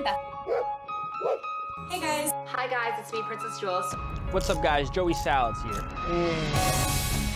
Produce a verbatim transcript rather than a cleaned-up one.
Samantha. Hey guys. Hi guys, it's me, Princess Jules. What's up guys, Joey Salads here. Mm.